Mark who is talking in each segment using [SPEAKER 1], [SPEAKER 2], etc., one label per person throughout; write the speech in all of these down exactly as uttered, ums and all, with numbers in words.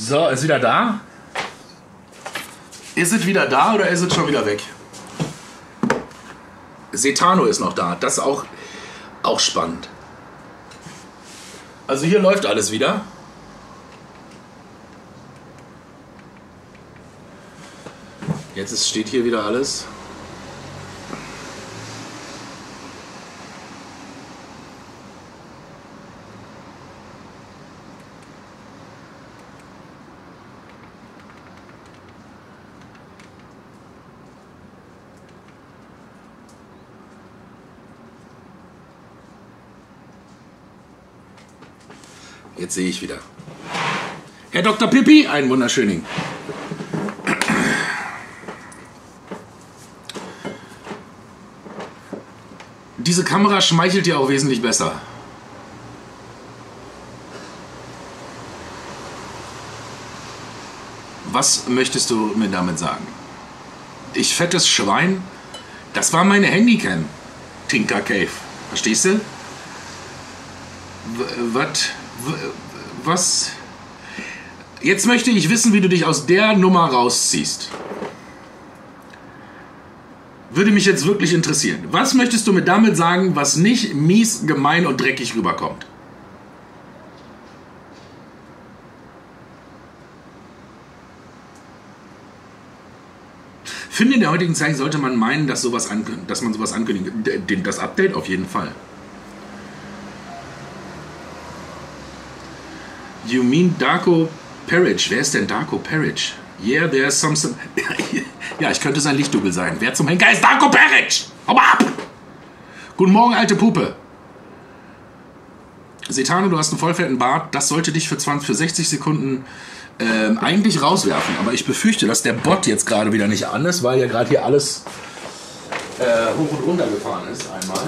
[SPEAKER 1] So, ist wieder da? Ist es wieder da oder ist es schon wieder weg? Setano ist noch da. Das ist auch, auch spannend. Also hier läuft alles wieder. Jetzt ist, steht hier wieder alles. Jetzt sehe ich wieder. Herr Doktor Pippi, einen wunderschönen. Diese Kamera schmeichelt dir auch wesentlich besser. Was möchtest du mir damit sagen? Ich fettes Schwein? Das war meine Handycam. Tinker Cave. Verstehst du? Was? Was? Jetzt möchte ich wissen, wie du dich aus der Nummer rausziehst. Würde mich jetzt wirklich interessieren. Was möchtest du mir damit sagen, was nicht mies, gemein und dreckig rüberkommt? Ich finde, in der heutigen Zeit sollte man meinen, dass, sowas ankündigt, dass man sowas ankündigt. Das Update auf jeden Fall. You mean Darko Peric? Wer ist denn Darko Peric? Yeah, there's some... some ja, ich könnte sein Lichtdouble sein. Wer zum Henker ist Darko Peric? Hau mal ab! Guten Morgen, alte Puppe. Setano, du hast einen vollfetten Bart. Das sollte dich für, zwanzig, für sechzig Sekunden ähm, eigentlich rauswerfen. Aber ich befürchte, dass der Bot jetzt gerade wieder nicht an ist, weil ja gerade hier alles äh, hoch und runter gefahren ist. Einmal.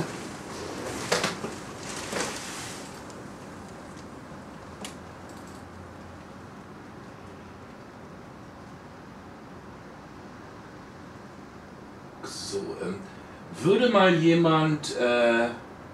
[SPEAKER 1] So, ähm, würde mal jemand äh,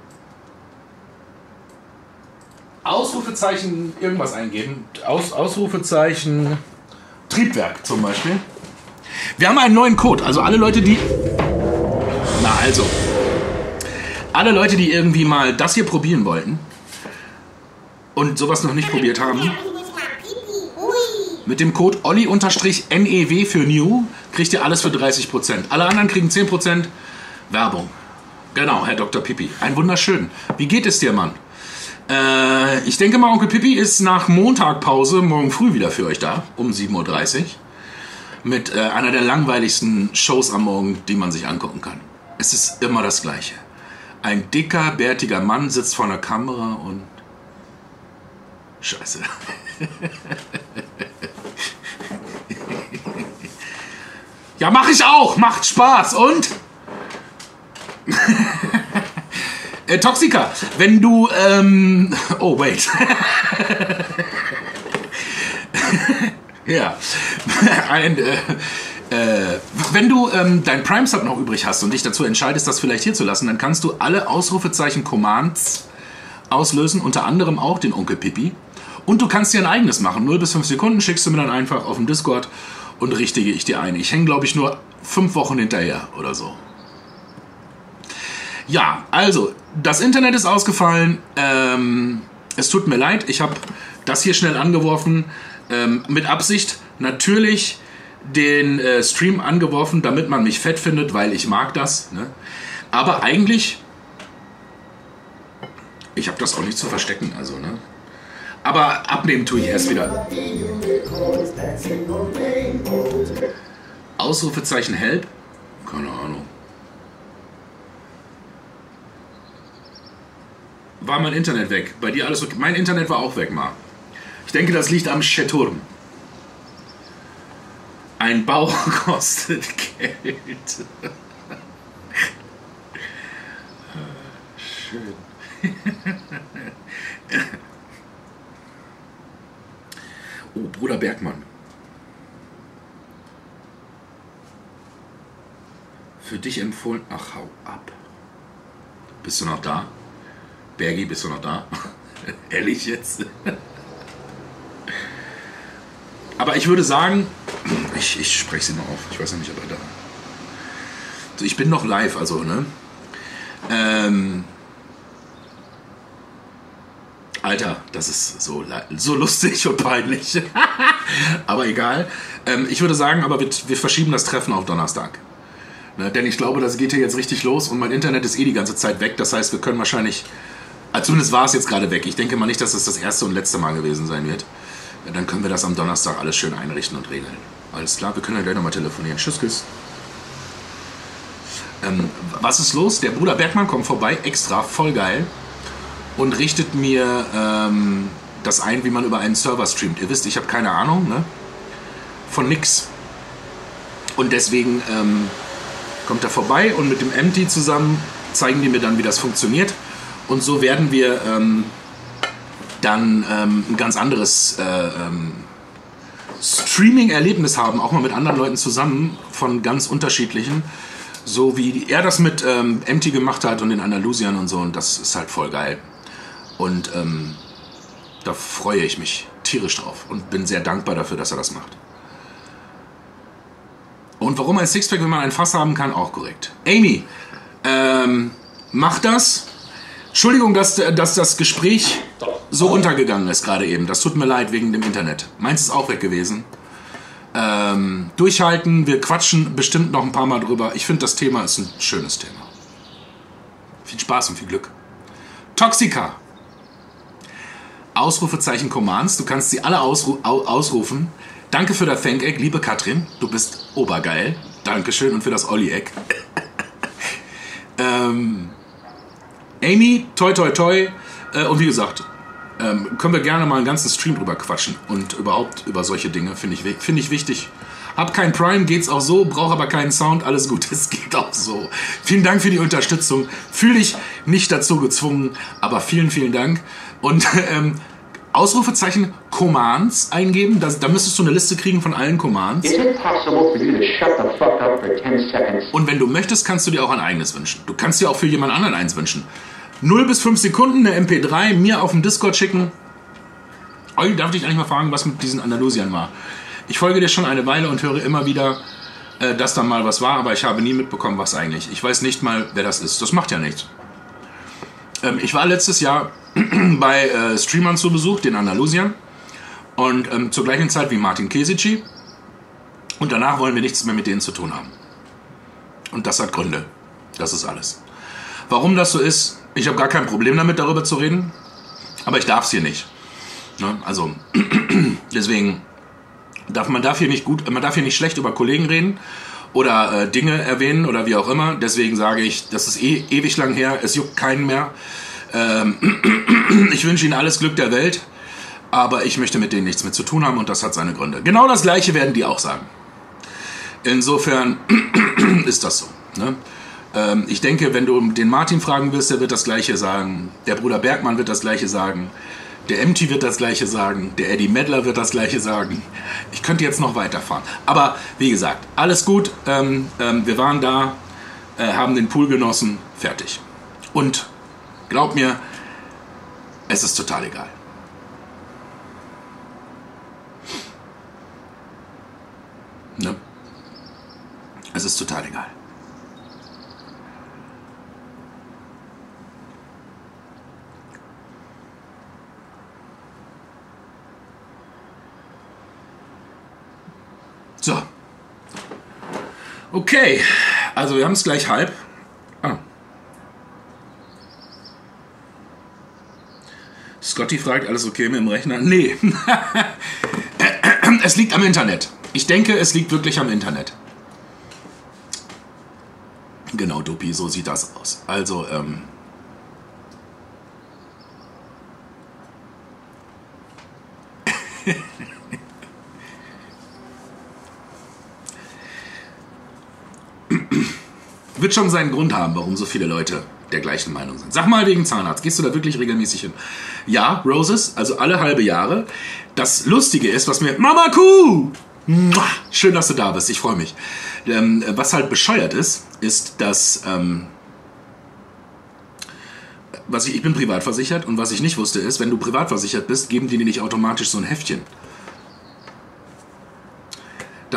[SPEAKER 1] Ausrufezeichen irgendwas eingeben? Aus, Ausrufezeichen Triebwerk zum Beispiel. Wir haben einen neuen Code, also alle Leute, die... Na also, alle Leute, die irgendwie mal das hier probieren wollten und sowas noch nicht probiert haben, mit dem Code Olli-N E W für New kriegt ihr alles für dreißig Prozent. Alle anderen kriegen zehn Prozent Werbung. Genau, Herr Doktor Pippi. Ein wunderschön. Wie geht es dir, Mann? Äh, ich denke mal, Onkel Pippi ist nach Montagpause morgen früh wieder für euch da, um sieben Uhr dreißig. Mit äh, einer der langweiligsten Shows am Morgen, die man sich angucken kann. Es ist immer das Gleiche. Ein dicker, bärtiger Mann sitzt vor einer Kamera und... Scheiße. Ja, mach ich auch. Macht Spaß. Und? äh, Toxica, wenn du... Ähm, oh, wait. Ja. Ein, äh, äh, wenn du ähm, dein Prime-Sub noch übrig hast und dich dazu entscheidest, das vielleicht hier zu lassen, dann kannst du alle Ausrufezeichen-Commands auslösen, unter anderem auch den Onkel Pippi. Und du kannst dir ein eigenes machen. null bis fünf Sekunden schickst du mir dann einfach auf dem Discord und richtige ich dir ein. Ich hänge, glaube ich, nur fünf Wochen hinterher oder so. Ja, also, das Internet ist ausgefallen. Ähm, es tut mir leid, ich habe das hier schnell angeworfen. Ähm, mit Absicht natürlich den äh, Stream angeworfen, damit man mich fett findet, weil ich mag das. Ne? Aber eigentlich, ich habe das auch nicht zu verstecken, also, ne? Aber abnehmen tue ich erst wieder. Ausrufezeichen Help? Keine Ahnung. War mein Internet weg? Bei dir alles okay? Mein Internet war auch weg, Mar. Ich denke, das liegt am Chaturm. Ein Bauch kostet Geld. Schön. Oh, Bruder Bergmann. Für dich empfohlen... Ach, hau ab. Bist du noch da? Bergi, bist du noch da? Ehrlich jetzt? aber ich würde sagen, ich, ich spreche sie mal auf. Ich weiß ja nicht, ob er da. Also ich bin noch live, also, ne? Ähm. Alter, das ist so, so lustig und peinlich. Aber egal. Ähm, ich würde sagen, aber wir, wir verschieben das Treffen auf Donnerstag. Ne, denn ich glaube, das geht hier jetzt richtig los und mein Internet ist eh die ganze Zeit weg. Das heißt, wir können wahrscheinlich, also zumindest war es jetzt gerade weg. Ich denke mal nicht, dass es das erste und letzte Mal gewesen sein wird. Ja, dann können wir das am Donnerstag alles schön einrichten und regeln. Alles klar, wir können ja gleich nochmal telefonieren. Tschüss, tschüss. Ähm, was ist los? Der Bruder Bergmann kommt vorbei, extra, voll geil. Und richtet mir ähm, das ein, wie man über einen Server streamt. Ihr wisst, ich habe keine Ahnung, ne? Von nix. Und deswegen ähm, kommt er vorbei und mit dem M T zusammen zeigen die mir dann, wie das funktioniert. Und so werden wir ähm, dann ähm, ein ganz anderes äh, ähm, Streaming-Erlebnis haben, auch mal mit anderen Leuten zusammen, von ganz unterschiedlichen. So wie er das mit ähm, M T gemacht hat und den Andalusiern und so. Und das ist halt voll geil. Und ähm, da freue ich mich tierisch drauf und bin sehr dankbar dafür, dass er das macht. Und warum ein Sixpack, wenn man ein Fass haben kann, auch korrekt. Amy, ähm, mach das. Entschuldigung, dass, dass das Gespräch so untergegangen ist gerade eben. Das tut mir leid wegen dem Internet. Meins ist auch weg gewesen. Ähm, durchhalten, wir quatschen bestimmt noch ein paar Mal drüber. Ich finde, das Thema ist ein schönes Thema. Viel Spaß und viel Glück. Toxica. Ausrufezeichen Commands. Du kannst sie alle ausru ausrufen. Danke für das Thank-Egg, liebe Katrin. Du bist obergeil. Dankeschön und für das Olli-Egg. ähm, Amy, toi toi toi. Äh, und wie gesagt, ähm, können wir gerne mal einen ganzen Stream drüber quatschen. Und überhaupt über solche Dinge finde ich, find ich wichtig. Hab kein Prime, geht's auch so, brauche aber keinen Sound, alles gut, es geht auch so. Vielen Dank für die Unterstützung. Fühle ich nicht dazu gezwungen, aber vielen, vielen Dank. Und ähm, Ausrufezeichen Commands eingeben, da, da müsstest du eine Liste kriegen von allen Commands. Und wenn du möchtest, kannst du dir auch ein eigenes wünschen. Du kannst dir auch für jemand anderen eins wünschen. null bis fünf Sekunden, eine M P drei, mir auf dem Discord schicken. Olli, darf ich eigentlich mal fragen, was mit diesen Andalusiern war? Ich folge dir schon eine Weile und höre immer wieder, äh, dass da mal was war, aber ich habe nie mitbekommen, was eigentlich. Ich weiß nicht mal, wer das ist. Das macht ja nichts. Ähm, ich war letztes Jahr bei äh, Streamern zu Besuch, den Andalusiern, und ähm, zur gleichen Zeit wie Martin Kesici. Und danach wollen wir nichts mehr mit denen zu tun haben. Und das hat Gründe. Das ist alles. Warum das so ist, ich habe gar kein Problem damit, darüber zu reden, aber ich darf es hier nicht. Ne? Also, deswegen darf man darf hier nicht gut, man darf hier nicht schlecht über Kollegen reden oder äh, Dinge erwähnen oder wie auch immer. Deswegen sage ich, das ist eh ewig lang her, es juckt keinen mehr. Ähm, ich wünsche Ihnen alles Glück der Welt, aber ich möchte mit denen nichts mehr zu tun haben und das hat seine Gründe. Genau das Gleiche werden die auch sagen. Insofern ist das so. Ne? Ähm, ich denke, wenn du den Martin fragen wirst, der wird das Gleiche sagen. Der Bruder Bergmann wird das Gleiche sagen. Der M T wird das Gleiche sagen. Der Eddie Medler wird das Gleiche sagen. Ich könnte jetzt noch weiterfahren. Aber wie gesagt, alles gut. Ähm, ähm, wir waren da, äh, haben den Pool genossen. Fertig. Und glaub mir, es ist total egal. Ne? Es ist total egal. So. Okay. Also wir haben es gleich halb. Ah. Scotty fragt, alles okay mit dem Rechner? Nee. Es liegt am Internet. Ich denke, es liegt wirklich am Internet. Genau, Dopi, so sieht das aus. Also, ähm... wird schon seinen Grund haben, warum so viele Leute der gleichen Meinung sind. Sag mal wegen Zahnarzt, gehst du da wirklich regelmäßig hin? Ja, Roses, also alle halbe Jahre. Das Lustige ist, was mir... Mama Kuh! Schön, dass du da bist, ich freue mich. Ähm, was halt bescheuert ist, ist, dass... Ähm, was ich, ich bin privat versichert und was ich nicht wusste ist, wenn du privat versichert bist, geben die dir nicht automatisch so ein Heftchen.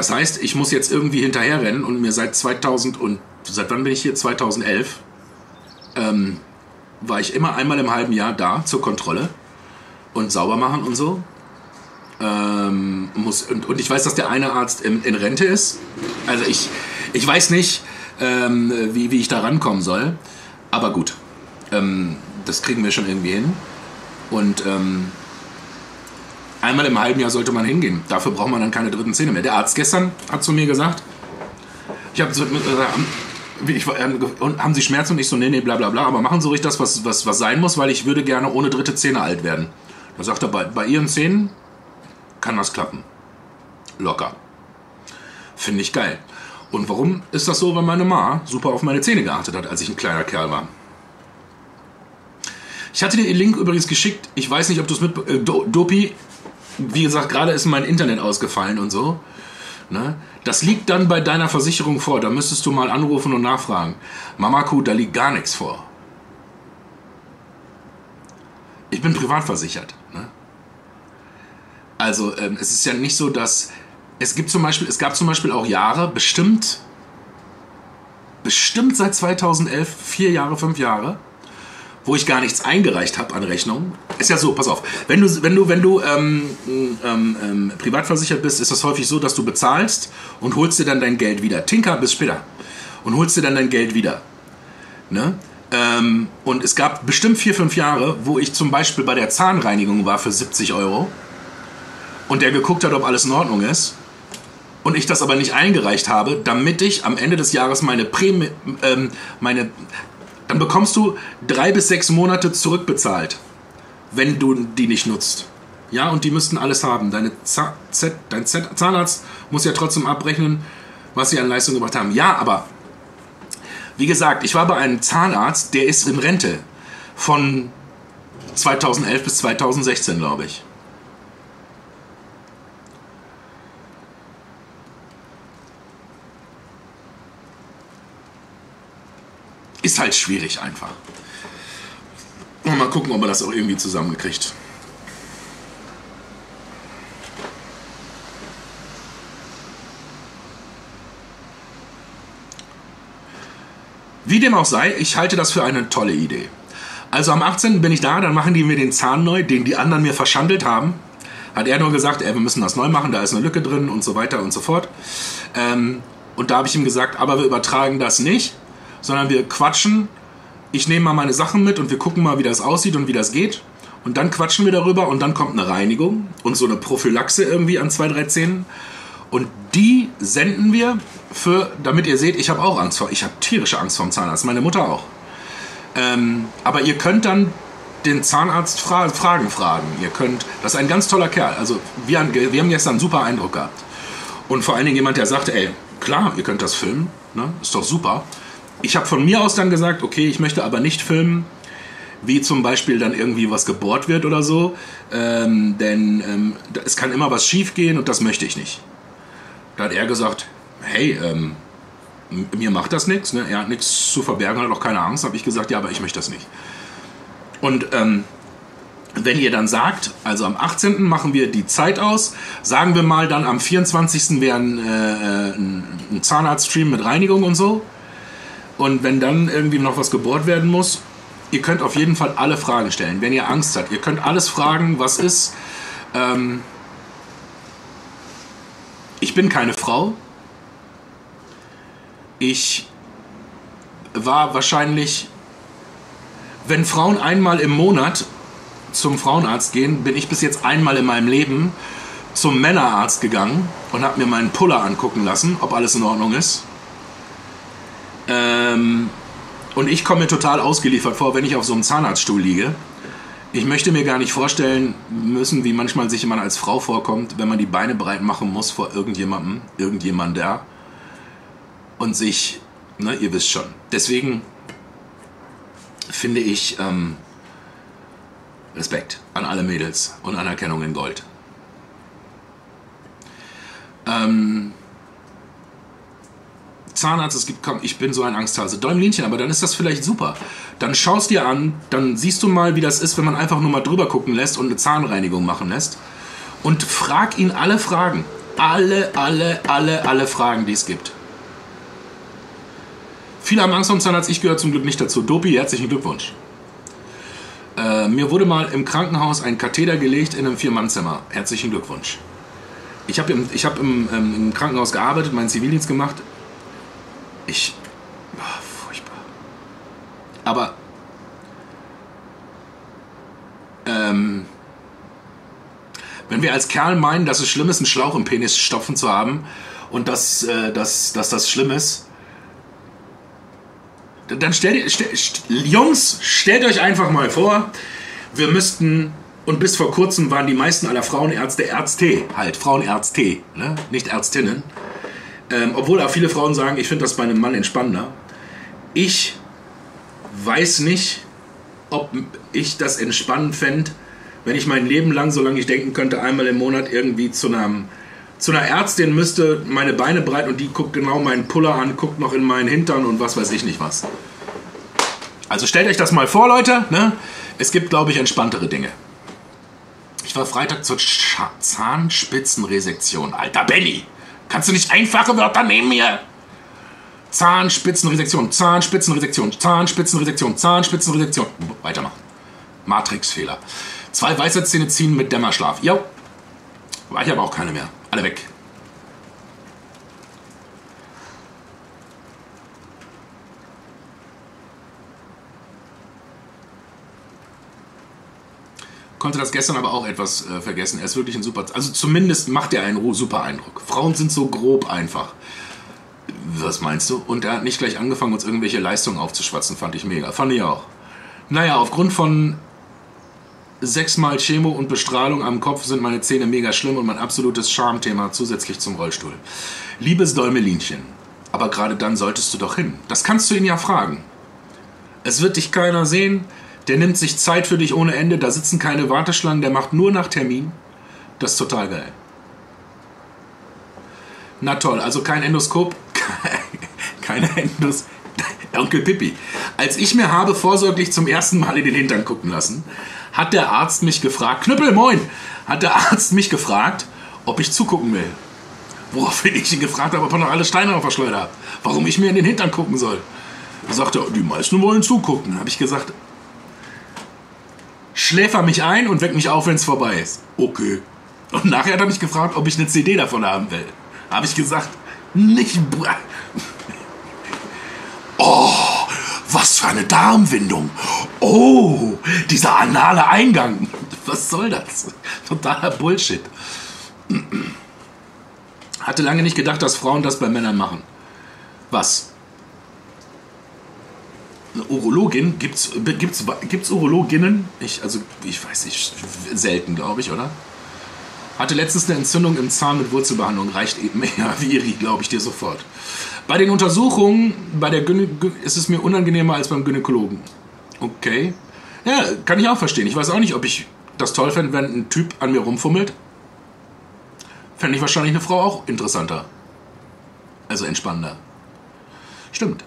[SPEAKER 1] Das heißt, ich muss jetzt irgendwie hinterherrennen und mir seit zweitausend und seit wann bin ich hier? zweitausendelf ähm, war ich immer einmal im halben Jahr da zur Kontrolle und sauber machen und so. Ähm, muss, und, und ich weiß, dass der eine Arzt in, in Rente ist. Also ich, ich weiß nicht, ähm, wie, wie ich da rankommen soll. Aber gut, ähm, das kriegen wir schon irgendwie hin. Und ähm, einmal im halben Jahr sollte man hingehen. Dafür braucht man dann keine dritten Zähne mehr. Der Arzt gestern hat zu mir gesagt, ich habe so, äh, ich, äh, und haben Sie Schmerzen? Und ich so, nee, nee, bla bla bla, aber machen Sie ruhig das, was, was, was sein muss, weil ich würde gerne ohne dritte Zähne alt werden. Da sagt er, bei, bei Ihren Zähnen kann das klappen. Locker. Finde ich geil. Und warum ist das so? Weil meine Ma super auf meine Zähne geachtet hat, als ich ein kleiner Kerl war. Ich hatte dir den Link übrigens geschickt. Ich weiß nicht, ob du es mit... Äh, Dopi, wie gesagt, gerade ist mein Internet ausgefallen und so. Ne? Das liegt dann bei deiner Versicherung vor. Da müsstest du mal anrufen und nachfragen. Mamaku, da liegt gar nichts vor. Ich bin privat versichert. Ne? Also ähm, es ist ja nicht so, dass... Es gibt zum Beispiel, es gab zum Beispiel auch Jahre, bestimmt, bestimmt seit zweitausendelf, vier Jahre, fünf Jahre, wo ich gar nichts eingereicht habe an Rechnungen. Ist ja so, pass auf, wenn du, wenn du, wenn du ähm, ähm, ähm, privat versichert bist, ist das häufig so, dass du bezahlst und holst dir dann dein Geld wieder. Tinker, bis später. Und holst dir dann dein Geld wieder. Ne? Ähm, und es gab bestimmt vier, fünf Jahre, wo ich zum Beispiel bei der Zahnreinigung war für siebzig Euro und der geguckt hat, ob alles in Ordnung ist. Und ich das aber nicht eingereicht habe, damit ich am Ende des Jahres meine Prämie, ähm, meine, dann bekommst du drei bis sechs Monate zurückbezahlt, wenn du die nicht nutzt. Ja, und die müssten alles haben. Deine Z- Z- dein Z- Zahnarzt muss ja trotzdem abrechnen, was sie an Leistung gebracht haben. Ja, aber wie gesagt, ich war bei einem Zahnarzt, der ist in Rente von zweitausendelf bis zweitausendsechzehn, glaube ich. Ist halt schwierig einfach. Und mal gucken, ob man das auch irgendwie zusammengekriegt. Wie dem auch sei, ich halte das für eine tolle Idee. Also am achtzehnten bin ich da, dann machen die mir den Zahn neu, den die anderen mir verschandelt haben. Hat er nur gesagt, ey, wir müssen das neu machen, da ist eine Lücke drin und so weiter und so fort. Ähm, und da habe ich ihm gesagt, aber wir übertragen das nicht, sondern wir quatschen. Ich nehme mal meine Sachen mit und wir gucken mal, wie das aussieht und wie das geht. Und dann quatschen wir darüber und dann kommt eine Reinigung und so eine Prophylaxe irgendwie an zwei, drei Zähnen. Und die senden wir, für, damit ihr seht, ich habe auch Angst vor, ich habe tierische Angst vor dem Zahnarzt, meine Mutter auch. Ähm, aber ihr könnt dann den Zahnarzt fra- Fragen fragen. Ihr könnt, das ist ein ganz toller Kerl. Also wir haben, wir haben gestern einen super Eindruck gehabt. Und vor allen Dingen jemand, der sagte, ey, klar, ihr könnt das filmen, ne? Ist doch super. Ich habe von mir aus dann gesagt, okay, ich möchte aber nicht filmen, wie zum Beispiel dann irgendwie was gebohrt wird oder so, ähm, denn ähm, es kann immer was schief gehen und das möchte ich nicht. Da hat er gesagt, hey, ähm, mir macht das nichts, ne? Er hat nichts zu verbergen, hat auch keine Angst. Habe ich gesagt, ja, aber ich möchte das nicht. Und ähm, wenn ihr dann sagt, also am achtzehnten machen wir die Zeit aus, sagen wir mal dann am vierundzwanzigsten wäre ein, äh, ein Zahnarztstream mit Reinigung und so. Und wenn dann irgendwie noch was gebohrt werden muss, ihr könnt auf jeden Fall alle Fragen stellen, wenn ihr Angst habt. Ihr könnt alles fragen, was ist. Ähm, ich bin keine Frau. Ich war wahrscheinlich, wenn Frauen einmal im Monat zum Frauenarzt gehen, bin ich bis jetzt einmal in meinem Leben zum Männerarzt gegangen und habe mir meinen Puller angucken lassen, ob alles in Ordnung ist. Ähm, und ich komme mir total ausgeliefert vor, wenn ich auf so einem Zahnarztstuhl liege. Ich möchte mir gar nicht vorstellen müssen, wie manchmal sich man als Frau vorkommt, wenn man die Beine breit machen muss vor irgendjemandem, irgendjemandem, und sich, ne, ihr wisst schon. Deswegen finde ich ähm, Respekt an alle Mädels und Anerkennung in Gold. Ähm, Zahnarzt, es gibt kaum, ich bin so ein Angsthase. Däumlinchen, aber dann ist das vielleicht super. Dann schaust dir an, dann siehst du mal, wie das ist, wenn man einfach nur mal drüber gucken lässt und eine Zahnreinigung machen lässt. Und frag ihn alle Fragen. alle, alle, alle, alle Fragen, die es gibt. Viele haben Angst vor dem Zahnarzt, ich gehöre zum Glück nicht dazu. Dopi, herzlichen Glückwunsch. Äh, mir wurde mal im Krankenhaus ein Katheter gelegt in einem Vier-Mann-Zimmer. Herzlichen Glückwunsch. Ich habe im, ich hab im, ähm, im Krankenhaus gearbeitet, meinen Zivildienst gemacht. Ich... Oh, furchtbar. Aber... Ähm, wenn wir als Kerl meinen, dass es schlimm ist, einen Schlauch im Penis stopfen zu haben und dass, äh, dass, dass das schlimm ist, dann stellt, stell, stell, Jungs, stellt euch einfach mal vor, wir müssten, und bis vor kurzem waren die meisten aller Frauenärzte Ärzte, halt, Frauenärzte, ne? Nicht Ärztinnen. Ähm, obwohl auch viele Frauen sagen, ich finde das bei einem Mann entspannender. Ich weiß nicht, ob ich das entspannend fände, wenn ich mein Leben lang, solange ich denken könnte, einmal im Monat irgendwie zu einer, zu einer Ärztin müsste, meine Beine breit und die guckt genau meinen Puller an, guckt noch in meinen Hintern und was weiß ich nicht was. Also stellt euch das mal vor, Leute. Ne? Es gibt, glaube ich, entspanntere Dinge. Ich war Freitag zur Scha- Zahnspitzenresektion. Alter Benny, kannst du nicht einfache Wörter nehmen hier? Zahnspitzenresektion, Zahnspitzenresektion, Zahnspitzenresektion, Zahnspitzenresektion. Weitermachen. Matrixfehler. Zwei Weisheitszähne ziehen mit Dämmerschlaf. Jo. War ich aber auch keine mehr. Alle weg. Konnte das gestern aber auch etwas äh, vergessen. Er ist wirklich ein super... Also zumindest macht er einen super Eindruck. Frauen sind so grob einfach. Was meinst du? Und er hat nicht gleich angefangen, uns irgendwelche Leistungen aufzuschwatzen. Fand ich mega. Fand ich auch. Naja, aufgrund von sechsmal Chemo und Bestrahlung am Kopf sind meine Zähne mega schlimm und mein absolutes Charmthema zusätzlich zum Rollstuhl. Liebes Däumelinchen, aber gerade dann solltest du doch hin. Das kannst du ihn ja fragen. Es wird dich keiner sehen, der nimmt sich Zeit für dich ohne Ende, da sitzen keine Warteschlangen, der macht nur nach Termin. Das ist total geil. Na toll, also kein Endoskop, keine Endos... Onkel Pippi. Als ich mir habe vorsorglich zum ersten Mal in den Hintern gucken lassen, hat der Arzt mich gefragt, Knüppel, moin, hat der Arzt mich gefragt, ob ich zugucken will. Woraufhin ich ihn gefragt habe, ob er noch alle Steine auf der Schleuder hat, warum ich mir in den Hintern gucken soll. Da sagte er, die meisten wollen zugucken. Da habe ich gesagt, schläfer mich ein und weck mich auf, wenn es vorbei ist. Okay. Und nachher hat er mich gefragt, ob ich eine C D davon haben will. Da habe ich gesagt, nicht... Oh, was für eine Darmwindung. Oh, dieser anale Eingang. Was soll das? Totaler Bullshit. Hatte lange nicht gedacht, dass Frauen das bei Männern machen. Was? Eine Urologin? Gibt's, gibt's, gibt's Urologinnen? Ich, also, ich weiß nicht, selten, glaube ich, oder? Hatte letztens eine Entzündung im Zahn mit Wurzelbehandlung. Reicht eben mehr, Viri, glaube ich dir sofort. Bei den Untersuchungen bei der Gynä- ist es mir unangenehmer als beim Gynäkologen. Okay. Ja, kann ich auch verstehen. Ich weiß auch nicht, ob ich das toll fände, wenn ein Typ an mir rumfummelt. Fände ich wahrscheinlich eine Frau auch interessanter. Also entspannender. Stimmt.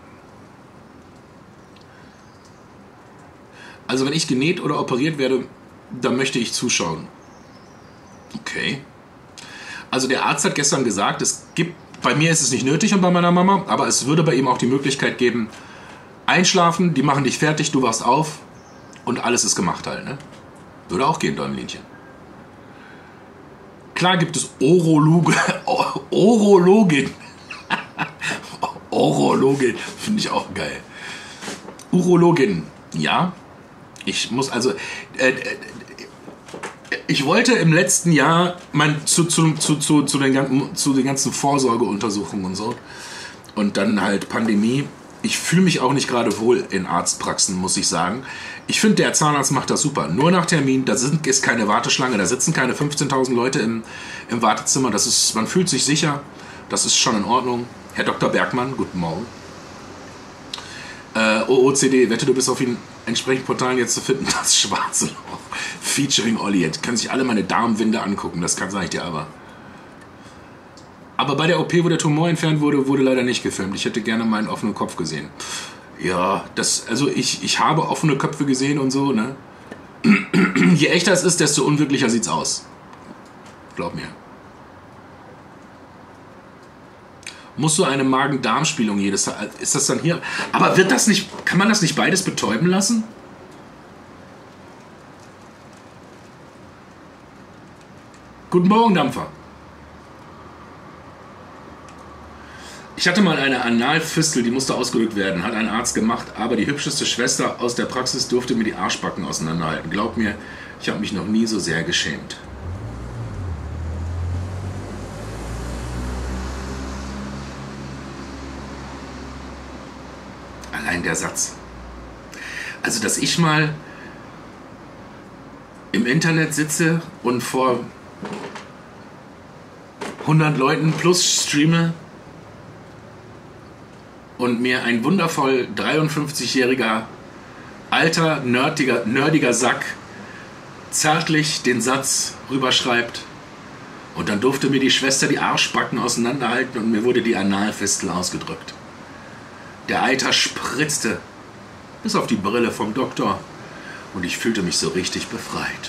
[SPEAKER 1] Also wenn ich genäht oder operiert werde, dann möchte ich zuschauen. Okay. Also der Arzt hat gestern gesagt, es gibt, bei mir ist es nicht nötig und bei meiner Mama, aber es würde bei ihm auch die Möglichkeit geben, einschlafen, die machen dich fertig, du wachst auf und alles ist gemacht halt, ne? Würde auch gehen, Däumlinchen. Klar gibt es Urologe, Urologin. Urologin, finde ich auch geil. Urologin, ja. Ich muss also... Äh, äh, Ich wollte im letzten Jahr mein, zu, zu, zu, zu, zu, den ganzen, zu den ganzen Vorsorgeuntersuchungen und so und dann halt Pandemie. Ich fühle mich auch nicht gerade wohl in Arztpraxen, muss ich sagen. Ich finde, der Zahnarzt macht das super. Nur nach Termin, da sind, ist keine Warteschlange, da sitzen keine fünfzehntausend Leute im, im Wartezimmer. Das ist, man fühlt sich sicher, das ist schon in Ordnung. Herr Doktor Bergmann, guten Morgen. Äh, O O C D, wette, du bist auf den entsprechenden Portalen jetzt zu finden. Das schwarze Loch. Featuring Olli. Jetzt können sich alle meine Darmwinde angucken. Das kann sag ich dir aber. Aber bei der O P, wo der Tumor entfernt wurde, wurde leider nicht gefilmt. Ich hätte gerne meinen offenen Kopf gesehen. Ja, das, also ich, ich habe offene Köpfe gesehen und so, ne? Je echter es ist, desto unwirklicher sieht's aus. Glaub mir. Musst du eine Magen-Darm-Spiegelung jedes Tag... Ist das dann hier... Aber wird das nicht... Kann man das nicht beides betäuben lassen? Guten Morgen, Dampfer. Ich hatte mal eine Analfistel, die musste ausgedrückt werden. Hat ein Arzt gemacht, aber die hübscheste Schwester aus der Praxis durfte mir die Arschbacken auseinanderhalten. Glaub mir, ich habe mich noch nie so sehr geschämt. Allein der Satz. Also, dass ich mal im Internet sitze und vor hundert Leuten plus streame und mir ein wundervoll dreiundfünfzigjähriger, alter, nerdiger, nerdiger Sack zärtlich den Satz rüberschreibt und dann durfte mir die Schwester die Arschbacken auseinanderhalten und mir wurde die Analfistel ausgedrückt. Der Eiter spritzte bis auf die Brille vom Doktor und ich fühlte mich so richtig befreit.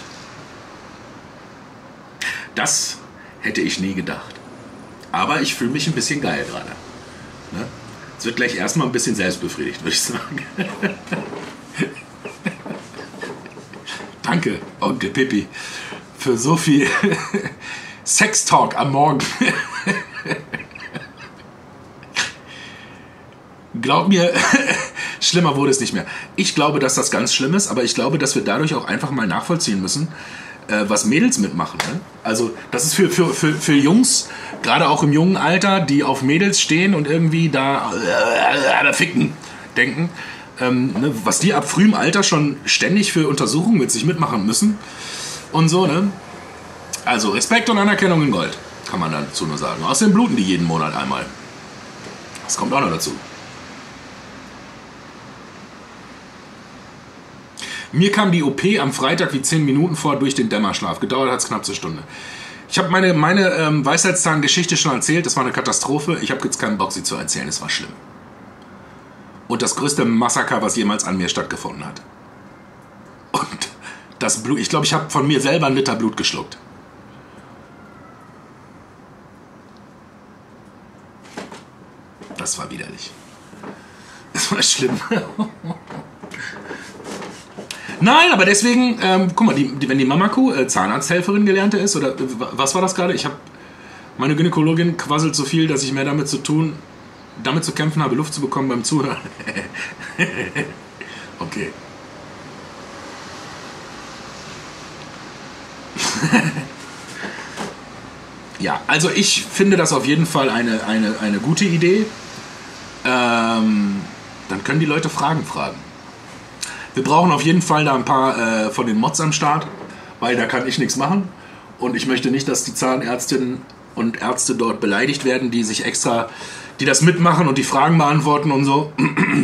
[SPEAKER 1] Das hätte ich nie gedacht. Aber ich fühle mich ein bisschen geil gerade. Ne? Es wird gleich erstmal ein bisschen selbstbefriedigt, würde ich sagen. Danke, Onkel Pippi, für so viel Sextalk am Morgen. Glaub mir, schlimmer wurde es nicht mehr. Ich glaube, dass das ganz schlimm ist, aber ich glaube, dass wir dadurch auch einfach mal nachvollziehen müssen, äh, was Mädels mitmachen. Ne? Also das ist für, für, für, für Jungs, gerade auch im jungen Alter, die auf Mädels stehen und irgendwie da äh, ficken denken, ähm, ne? Was die ab frühem Alter schon ständig für Untersuchungen mit sich mitmachen müssen und so. Ne? Also Respekt und Anerkennung in Gold, kann man dazu nur sagen. Außerdem bluten die jeden Monat einmal. Das kommt auch noch dazu. Mir kam die O P am Freitag wie zehn Minuten vor durch den Dämmerschlaf. Gedauert hat es knapp eine Stunde. Ich habe meine, meine ähm, Weisheitszahn-Geschichte schon erzählt. Das war eine Katastrophe. Ich habe jetzt keinen Bock, sie zu erzählen. Es war schlimm. Und das größte Massaker, was jemals an mir stattgefunden hat. Und das Blut... Ich glaube, ich habe von mir selber einen Liter Blut geschluckt. Das war widerlich. Das war schlimm. Nein, aber deswegen, ähm, guck mal, die, die, wenn die Mama-Kuh äh, Zahnarzthelferin gelernte ist, oder äh, was war das gerade? Ich habe, meine Gynäkologin quasselt so viel, dass ich mehr damit zu tun, damit zu kämpfen habe, Luft zu bekommen beim Zuhören. Okay. Ja, also ich finde das auf jeden Fall eine, eine, eine gute Idee. Ähm, dann können die Leute Fragen fragen. Wir brauchen auf jeden Fall da ein paar äh, von den Mods am Start, weil da kann ich nichts machen. Und ich möchte nicht, dass die Zahnärztinnen und Ärzte dort beleidigt werden, die sich extra, die das mitmachen und die Fragen beantworten und so.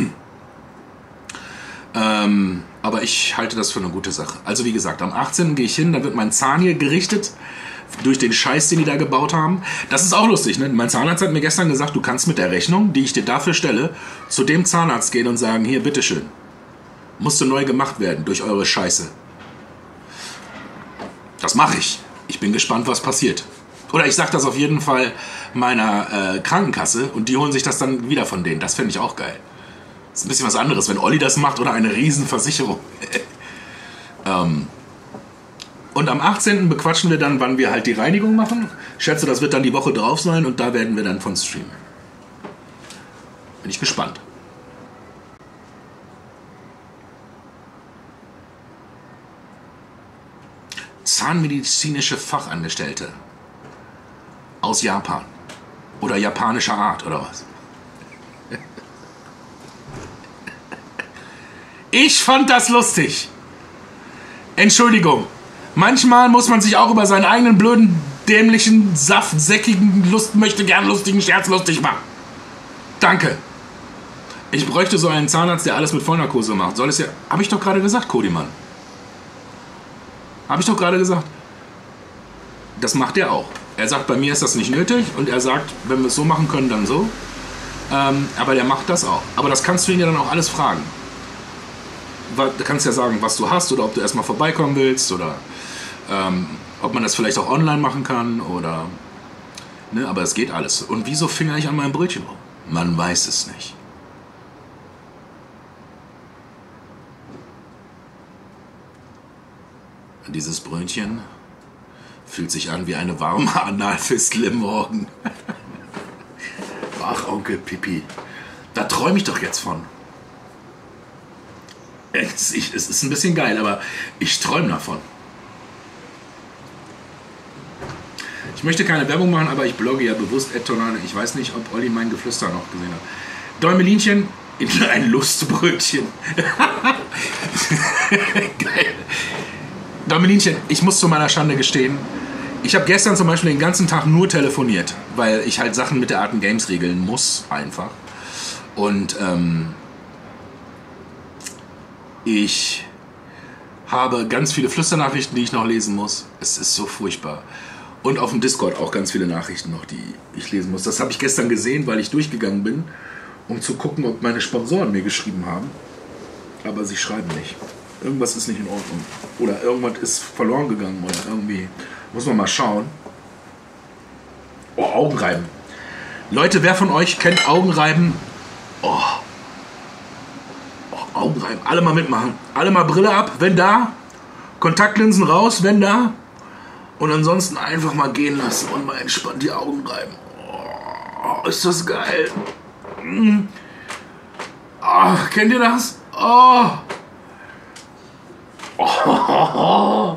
[SPEAKER 1] ähm, aber ich halte das für eine gute Sache. Also wie gesagt, am achtzehnten gehe ich hin, da wird mein Zahn hier gerichtet durch den Scheiß, den die da gebaut haben. Das ist auch lustig, ne? Mein Zahnarzt hat mir gestern gesagt, du kannst mit der Rechnung, die ich dir dafür stelle, zu dem Zahnarzt gehen und sagen, hier, bitteschön. Musste neu gemacht werden durch eure Scheiße. Das mache ich. Ich bin gespannt, was passiert. Oder ich sage das auf jeden Fall meiner äh, Krankenkasse und die holen sich das dann wieder von denen. Das fände ich auch geil. Das ist ein bisschen was anderes, wenn Olli das macht oder eine Riesenversicherung. ähm, und am achtzehnten bequatschen wir dann, wann wir halt die Reinigung machen. Ich schätze, das wird dann die Woche drauf sein und da werden wir dann von streamen. Bin ich gespannt. Zahnmedizinische Fachangestellte aus Japan oder japanischer Art oder was? Ich fand das lustig. Entschuldigung. Manchmal muss man sich auch über seinen eigenen blöden, dämlichen, saftsäckigen, Lust, möchte gern lustigen Scherz lustig machen. Danke. Ich bräuchte so einen Zahnarzt, der alles mit Vollnarkose macht. Soll es ja... Habe ich doch gerade gesagt, Kodimann. Habe ich doch gerade gesagt. Das macht er auch. Er sagt, bei mir ist das nicht nötig. Und er sagt, wenn wir es so machen können, dann so. Ähm, aber der macht das auch. Aber das kannst du ihn ja dann auch alles fragen. Du kannst ja sagen, was du hast oder ob du erstmal vorbeikommen willst oder ähm, ob man das vielleicht auch online machen kann oder Ne, aber es geht alles. Und wieso finger ich an meinem Brötchen rum? Man weiß es nicht. Dieses Brötchen fühlt sich an wie eine warme Analfistel im Morgen. Ach, Onkel Pipi. Da träume ich doch jetzt von. Es ist ein bisschen geil, aber ich träume davon. Ich möchte keine Werbung machen, aber ich blogge ja bewusst Ed Tornado. Ich weiß nicht, ob Olli mein Geflüster noch gesehen hat. Däumelinchen in ein Lustbrötchen. Geil. Däumelinchen, ich muss zu meiner Schande gestehen, ich habe gestern zum Beispiel den ganzen Tag nur telefoniert, weil ich halt Sachen mit der Art und Games regeln muss, einfach. Und ähm, ich habe ganz viele Flüsternachrichten, die ich noch lesen muss. Es ist so furchtbar. Und auf dem Discord auch ganz viele Nachrichten noch, die ich lesen muss. Das habe ich gestern gesehen, weil ich durchgegangen bin, um zu gucken, ob meine Sponsoren mir geschrieben haben. Aber sie schreiben nicht. Irgendwas ist nicht in Ordnung. Oder irgendwas ist verloren gegangen. Oder irgendwie. Muss man mal schauen. Oh, Augenreiben. Leute, wer von euch kennt Augenreiben? Oh. Oh, Augenreiben. Alle mal mitmachen. Alle mal Brille ab, wenn da. Kontaktlinsen raus, wenn da. Und ansonsten einfach mal gehen lassen und mal entspannt die Augen reiben. Oh, ist das geil. Mm. Oh, kennt ihr das? Oh. Oh.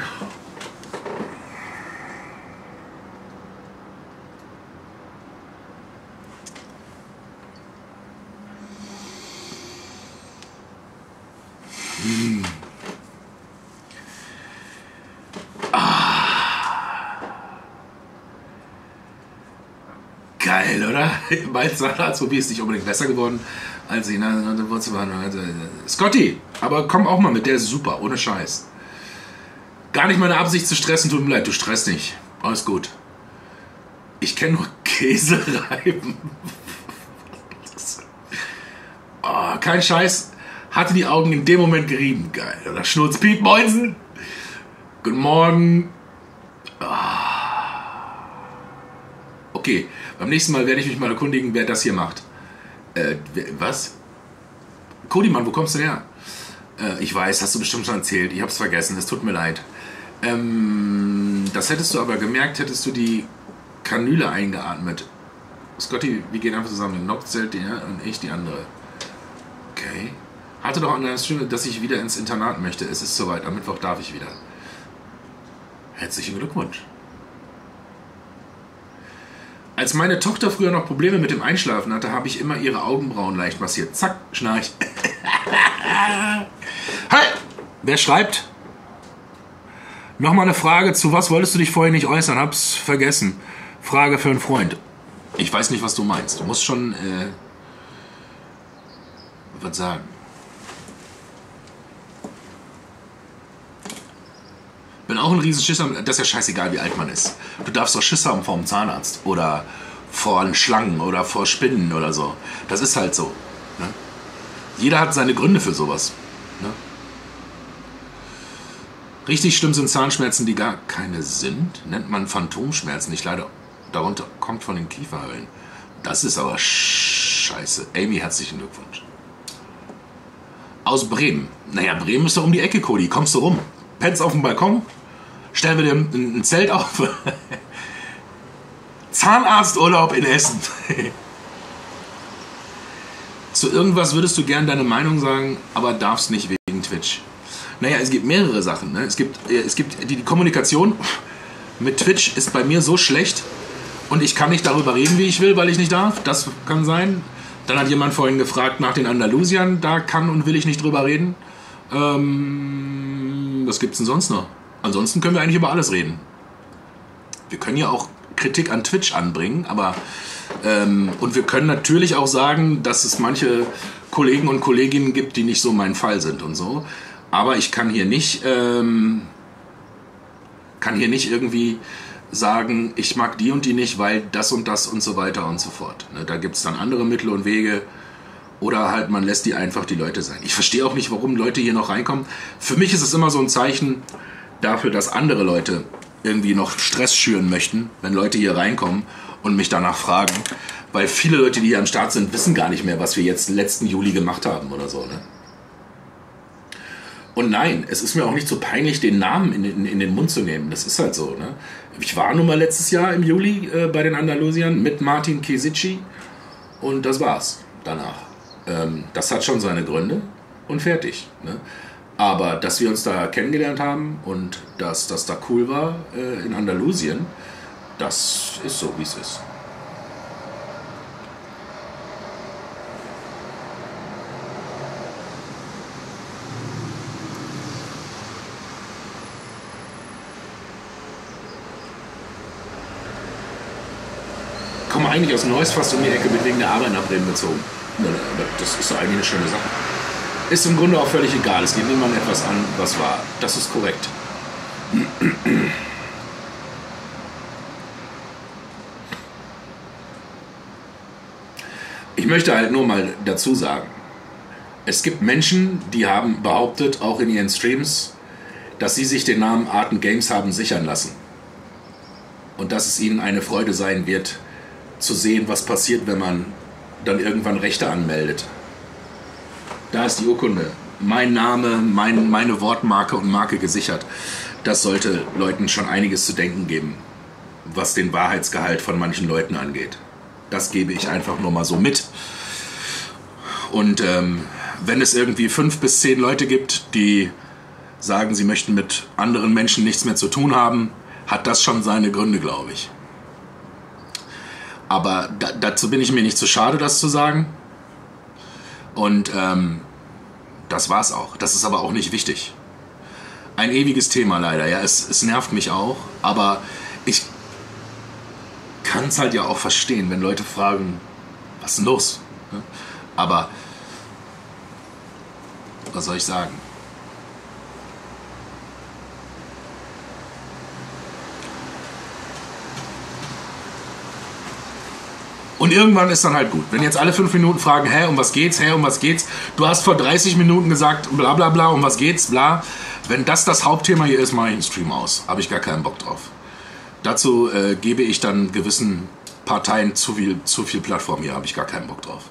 [SPEAKER 1] Hm. Geil, oder? Mein Zahnarztphobie ist nicht unbedingt besser geworden, als ich in der Wurzel war. Scotty, aber komm auch mal mit, der ist super, ohne Scheiß. Gar nicht meine Absicht zu stressen, tut mir leid, du stresst nicht. Alles gut. Ich kenne nur Käsereiben. Oh, kein Scheiß, hatte die Augen in dem Moment gerieben. Geil, oder? Schnurz Piet, Moinsen. Guten Morgen. Ah. Okay, beim nächsten Mal werde ich mich mal erkundigen, wer das hier macht. Äh, was? Kodimann, wo kommst du her? Äh, ich weiß, hast du bestimmt schon erzählt. Ich hab's vergessen, es tut mir leid. Ähm, das hättest du aber gemerkt, hättest du die Kanüle eingeatmet. Scotty, wir gehen einfach zusammen. Nob zählt der und ich die andere. Okay. Hatte doch an der Stimme, dass ich wieder ins Internat möchte. Es ist soweit, am Mittwoch darf ich wieder. Herzlichen Glückwunsch. Als meine Tochter früher noch Probleme mit dem Einschlafen hatte, habe ich immer ihre Augenbrauen leicht massiert. Zack, schnarch. Hey! Wer schreibt? Nochmal eine Frage, zu was wolltest du dich vorhin nicht äußern? Hab's vergessen. Frage für einen Freund. Ich weiß nicht, was du meinst. Du musst schon äh, was sagen. Bin auch ein Riesenschisser, das ist ja scheißegal, wie alt man ist. Du darfst doch Schiss haben vor dem Zahnarzt oder vor Schlangen oder vor Spinnen oder so. Das ist halt so. Ne? Jeder hat seine Gründe für sowas. Ne? Richtig schlimm sind Zahnschmerzen, die gar keine sind. Nennt man Phantomschmerzen. Ich leider darunter kommt von den Kieferhöhlen. Das ist aber scheiße. Amy, herzlichen Glückwunsch. Aus Bremen. Naja, Bremen ist doch um die Ecke, Cody. Kommst du rum? Pennst auf dem Balkon? Stellen wir dir ein, ein Zelt auf? Zahnarzturlaub in Essen. Zu irgendwas würdest du gern deine Meinung sagen, aber darfst nicht wegen Twitch. Naja, es gibt mehrere Sachen. Ne? Es gibt, es gibt die, die Kommunikation mit Twitch ist bei mir so schlecht und ich kann nicht darüber reden, wie ich will, weil ich nicht darf. Das kann sein. Dann hat jemand vorhin gefragt nach den Andalusiern. Da kann und will ich nicht drüber reden. Ähm, was gibt's denn sonst noch? Ansonsten können wir eigentlich über alles reden. Wir können ja auch Kritik an Twitch anbringen, aber ähm, und wir können natürlich auch sagen, dass es manche Kollegen und Kolleginnen gibt, die nicht so mein Fall sind und so. Aber ich kann hier nicht ähm, kann hier nicht irgendwie sagen, ich mag die und die nicht, weil das und das und so weiter und so fort. Ne, da gibt es dann andere Mittel und Wege. Oder halt, man lässt die einfach die Leute sein. Ich verstehe auch nicht, warum Leute hier noch reinkommen. Für mich ist es immer so ein Zeichen dafür, dass andere Leute irgendwie noch Stress schüren möchten, wenn Leute hier reinkommen und mich danach fragen. Weil viele Leute, die hier am Start sind, wissen gar nicht mehr, was wir jetzt letzten Juli gemacht haben oder so. Ne? Und nein, es ist mir auch nicht so peinlich, den Namen in, in, in den Mund zu nehmen. Das ist halt so. Ne? Ich war nun mal letztes Jahr im Juli äh, bei den Andalusiern mit Martin Kesici und das war's danach. Ähm, das hat schon seine Gründe und fertig. Ne? Aber dass wir uns da kennengelernt haben und dass das da cool war äh, in Andalusien, das ist so, wie es ist. Ich komme eigentlich aus Neuss fast um die Ecke mit wegen der Arbeit nach Bremen gezogen. Aber das ist eigentlich eine schöne Sache. Ist im Grunde auch völlig egal. Es geht niemandem etwas an, was war. Das ist korrekt. Ich möchte halt nur mal dazu sagen, es gibt Menschen, die haben behauptet, auch in ihren Streams, dass sie sich den Namen Art and Games haben sichern lassen. Und dass es ihnen eine Freude sein wird, zu sehen, was passiert, wenn man dann irgendwann Rechte anmeldet. Da ist die Urkunde. Mein Name, mein, meine Wortmarke und Marke gesichert. Das sollte Leuten schon einiges zu denken geben, was den Wahrheitsgehalt von manchen Leuten angeht. Das gebe ich einfach nur mal so mit. Und ähm, wenn es irgendwie fünf bis zehn Leute gibt, die sagen, sie möchten mit anderen Menschen nichts mehr zu tun haben, hat das schon seine Gründe, glaube ich. Aber da, dazu bin ich mir nicht zu schade, das zu sagen. Und ähm, das war's auch. Das ist aber auch nicht wichtig. Ein ewiges Thema leider. Ja, es, es nervt mich auch. Aber ich kann es halt ja auch verstehen, wenn Leute fragen, was ist denn los? Aber was soll ich sagen? Und irgendwann ist dann halt gut. Wenn jetzt alle fünf Minuten fragen, hä, um was geht's, hä, um was geht's? Du hast vor dreißig Minuten gesagt, bla bla bla, um was geht's, bla. Wenn das das Hauptthema hier ist, mache ich den Stream aus. Habe ich gar keinen Bock drauf. Dazu äh, gebe ich dann gewissen Parteien zu viel, zu viel Plattform hier, habe ich gar keinen Bock drauf.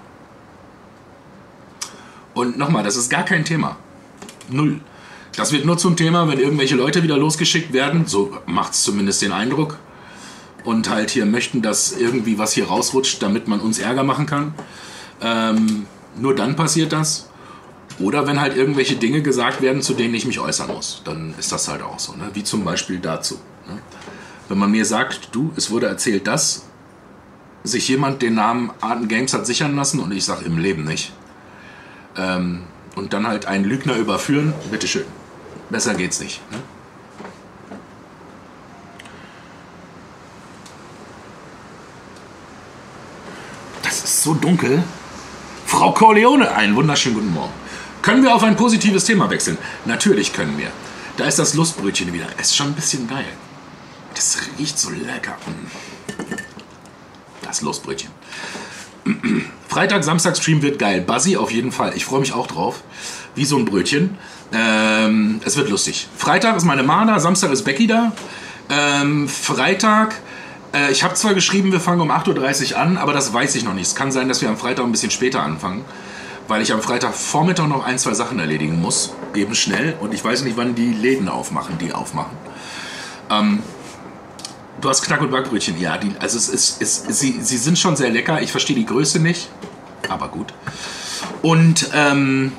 [SPEAKER 1] Und nochmal, das ist gar kein Thema. Null. Das wird nur zum Thema, wenn irgendwelche Leute wieder losgeschickt werden. So macht es zumindest den Eindruck. Und halt hier möchten, dass irgendwie was hier rausrutscht, damit man uns Ärger machen kann. Ähm, nur dann passiert das. Oder wenn halt irgendwelche Dinge gesagt werden, zu denen ich mich äußern muss. Dann ist das halt auch so. Ne? Wie zum Beispiel dazu. Ne? Wenn man mir sagt, du, es wurde erzählt, dass sich jemand den Namen Art and Games hat sichern lassen und ich sage im Leben nicht. Ähm, und dann halt einen Lügner überführen, bitteschön. Besser geht's nicht. Ne? Das ist so dunkel. Frau Corleone, einen wunderschönen guten Morgen. Können wir auf ein positives Thema wechseln? Natürlich können wir. Da ist das Lustbrötchen wieder. Ist schon ein bisschen geil. Das riecht so lecker. Das Lustbrötchen. Freitag, Samstag Stream wird geil. Buzzy auf jeden Fall. Ich freue mich auch drauf. Wie so ein Brötchen. Ähm, es wird lustig. Freitag ist meine Ma da, Samstag ist Becky da. Ähm, Freitag, äh, ich habe zwar geschrieben, wir fangen um acht Uhr dreißig an, aber das weiß ich noch nicht. Es kann sein, dass wir am Freitag ein bisschen später anfangen, weil ich am Freitagvormittag noch ein, zwei Sachen erledigen muss. Eben schnell. Und ich weiß nicht, wann die Läden aufmachen, die aufmachen. Ähm, Du hast Knack- und Backbrötchen, ja. Die, also es ist, es, sie, sie sind schon sehr lecker. Ich verstehe die Größe nicht, aber gut. Und ähm,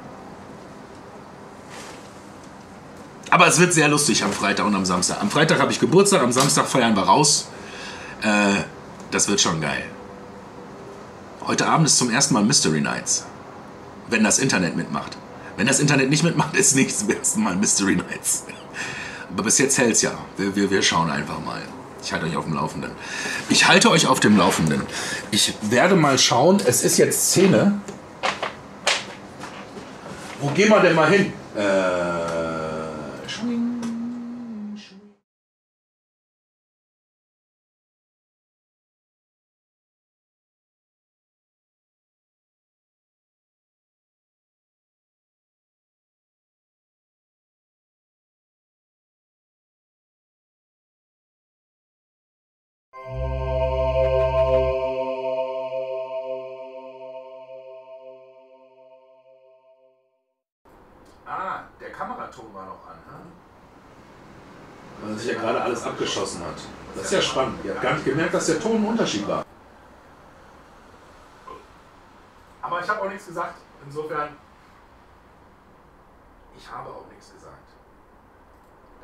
[SPEAKER 1] aber es wird sehr lustig am Freitag und am Samstag. Am Freitag habe ich Geburtstag, am Samstag feiern wir raus. Äh, das wird schon geil. Heute Abend ist zum ersten Mal Mystery Nights, wenn das Internet mitmacht. Wenn das Internet nicht mitmacht, ist nicht zum ersten Mal Mystery Nights. Aber bis jetzt hält's ja. Wir, wir, wir schauen einfach mal. Ich halte euch auf dem Laufenden. Ich halte euch auf dem Laufenden. Ich werde mal schauen. Es ist jetzt Szene. Wo gehen wir denn mal hin? Äh, schwing. Ah, der Kameraton war noch an, hm? Weil sich ja gerade alles abgeschossen hat. Das ist ja spannend. Ihr habt gar nicht gemerkt, dass der Ton ein Unterschied war. Aber ich habe auch nichts gesagt. Insofern, ich habe auch nichts gesagt. Da.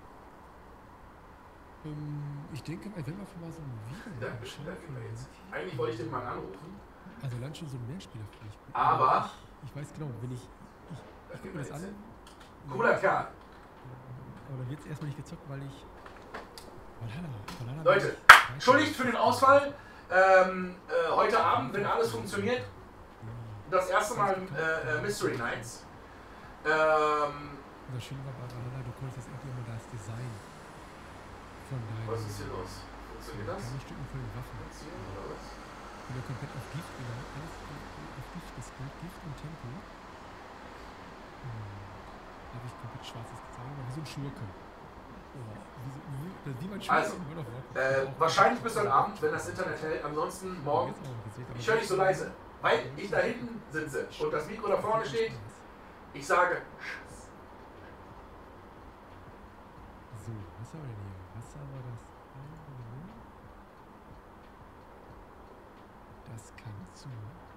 [SPEAKER 2] Ähm, ich denke, wenn wir einfach mal so ein Video
[SPEAKER 1] Ja,
[SPEAKER 2] machen, schauen
[SPEAKER 1] wir jetzt.
[SPEAKER 2] vielleicht.
[SPEAKER 1] Eigentlich wollte ich den mal anrufen.
[SPEAKER 2] Also allein schon so ein Mehrspieler finde ich gut.
[SPEAKER 1] Aber
[SPEAKER 2] Ich, ich weiß genau, wenn ich. Ich, ich gucke mir das an.
[SPEAKER 1] Cooler Kerl.
[SPEAKER 2] Aber da wird es erstmal nicht gezockt, weil ich. Valhalla, Valhalla
[SPEAKER 1] Leute,
[SPEAKER 2] ich-
[SPEAKER 1] entschuldigt für den Ausfall. Ähm, äh, heute Abend, wenn alles funktioniert, das erste Mal äh, äh, Mystery Nights. Ähm,
[SPEAKER 2] Und das Schöne war bei Valhalla, du konntest jetzt endlich mal das Design von deinem.
[SPEAKER 1] was ist hier los? Funktioniert das?
[SPEAKER 2] kleinen Stücken von den Waffen.
[SPEAKER 1] Oder was?
[SPEAKER 2] Wieder komplett auf Gift, genau. Alles auf Gift gespielt. Gift und Tempo. Hm. Habe ich komplett schwarzes gezeigt, aber wie so ein Schurke. Oh, wie, so, wie, wie man Schurke
[SPEAKER 1] Also,
[SPEAKER 2] in World of Warcraft.
[SPEAKER 1] Äh, wahrscheinlich bis heute Abend, wenn das Internet hält. Ansonsten morgen.
[SPEAKER 2] Jetzt auch, jetzt wird aber
[SPEAKER 1] Ich höre nicht so leise, weil ich da hinten sitze und das Mikro da vorne steht. Ich sage,
[SPEAKER 2] so, was haben wir denn hier? Was haben wir das? Das kann zu.